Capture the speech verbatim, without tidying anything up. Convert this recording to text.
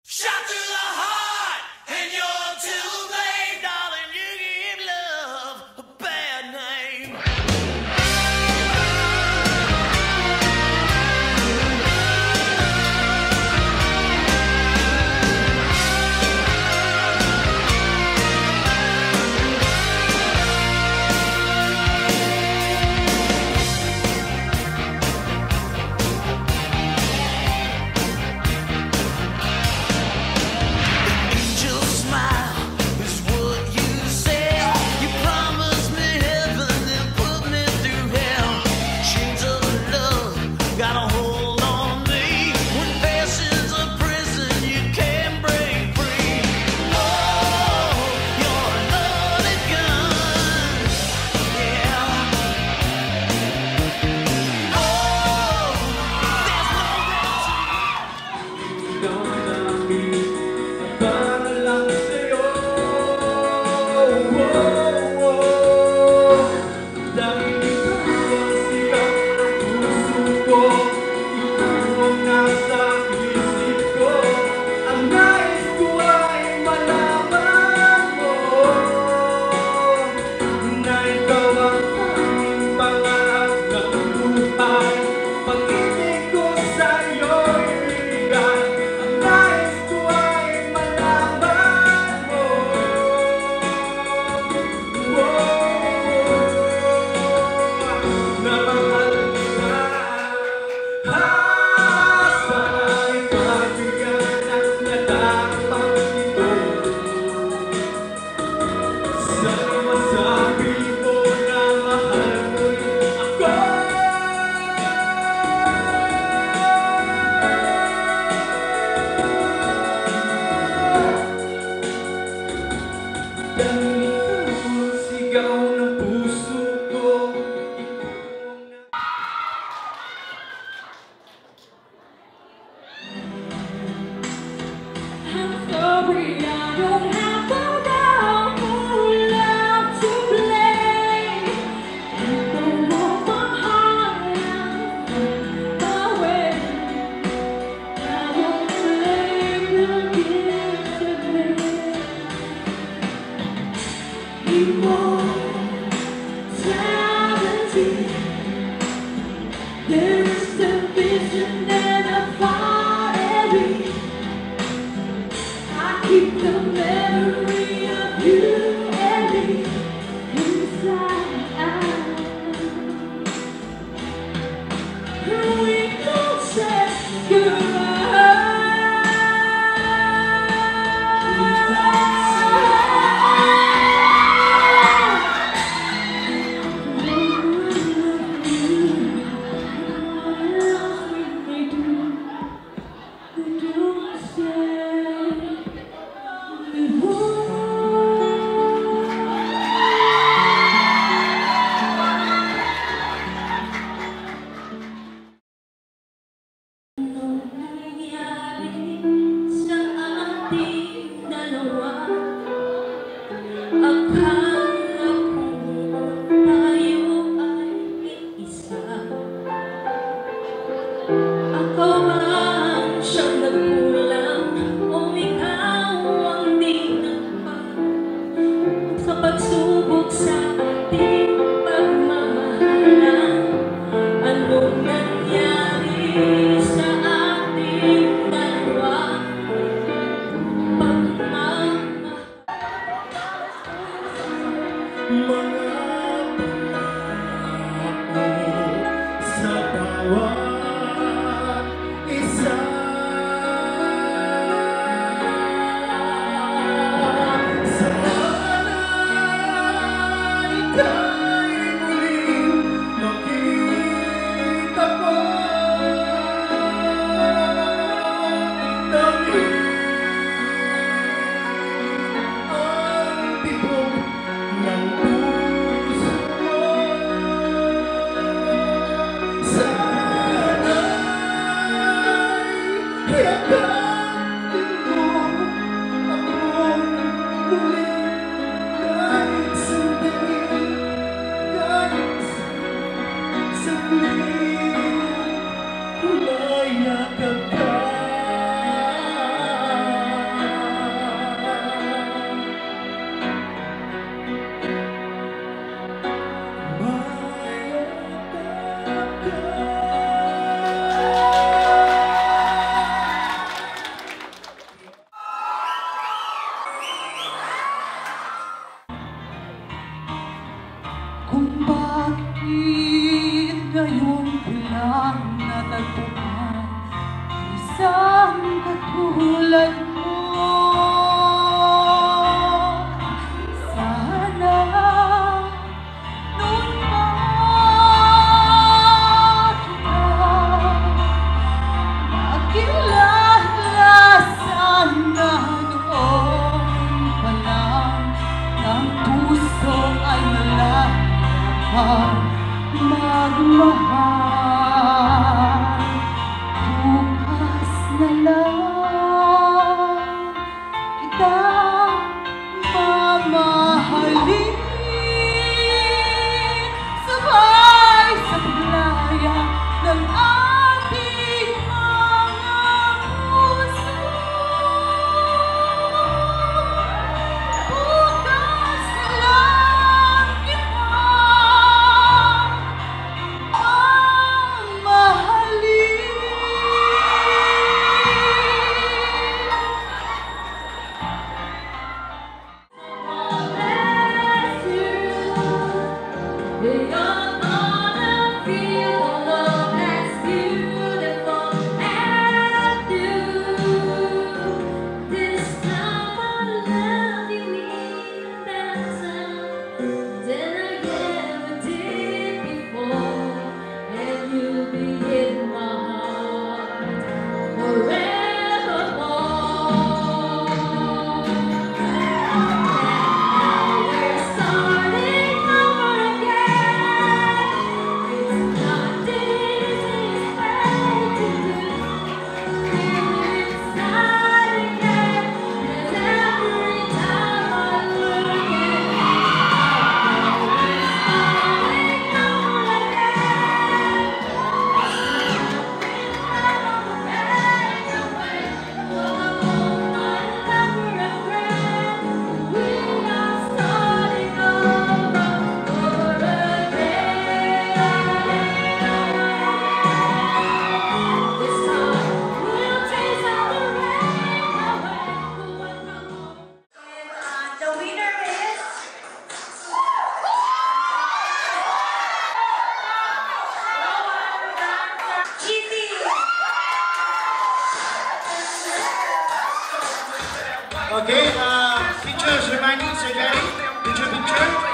Shot through the heart, and you're too late, darling. You give love a bad name. Ako man siyang nagkulang katulad mo. Sana noon pa kita nakilala, sana noon pa lang ang puso ay malapang magmahal. Bukas na lang kitang mamahalin, sabay sa playa ng ating mga puso. Bukas na lang kitang mamahalin. You're gonna feel love as beautiful as you. This time I love you even better than I ever did before, and you'll be in my heart forevermore. Now we're starting over again. It's not easy, it's hard to do. Feel inside again, 'cause every time I look at you, now we're starting over again. The winner is Kitty. Okay, uh, pictures reminding, Sir Gary. Picture, picture.